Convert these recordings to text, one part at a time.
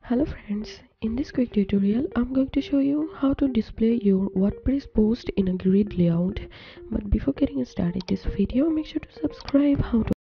Hello friends, in this quick tutorial I'm going to show you how to display your WordPress post in a grid layout. But before getting started this video, make sure to subscribe.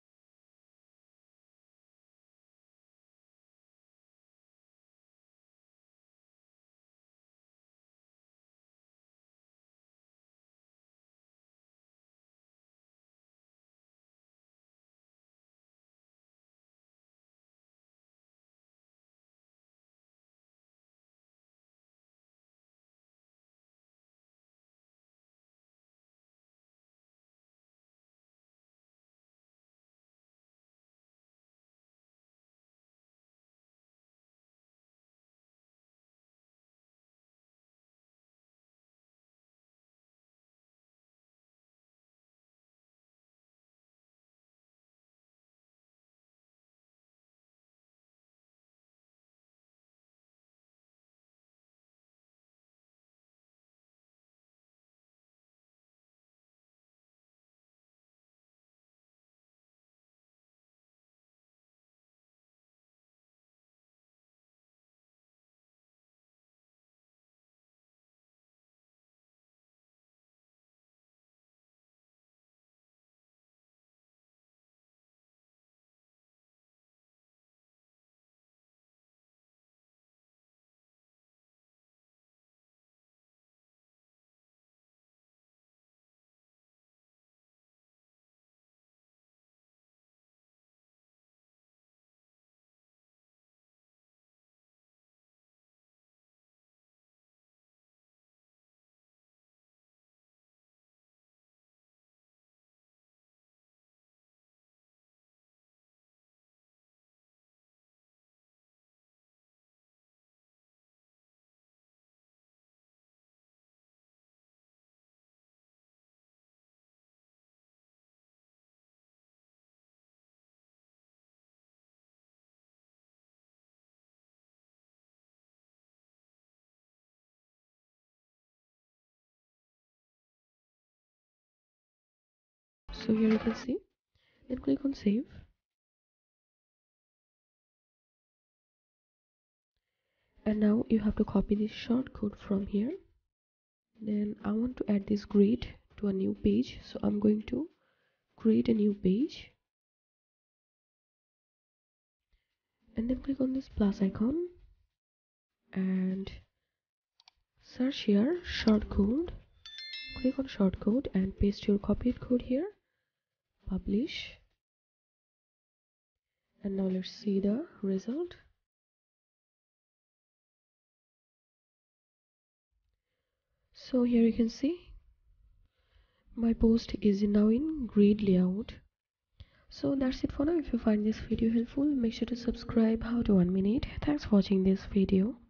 So here you can see, then click on save, and now you have to copy this shortcode from here. Then I want to add this grid to a new page, so I'm going to create a new page and then click on this plus icon and search here shortcode. Click on shortcode and paste your copied code here, publish, and now let's see the result. So here you can see my post is now in grid layout. So that's it for now. If you find this video helpful, make sure to subscribe. How to 1 minute. Thanks for watching this video.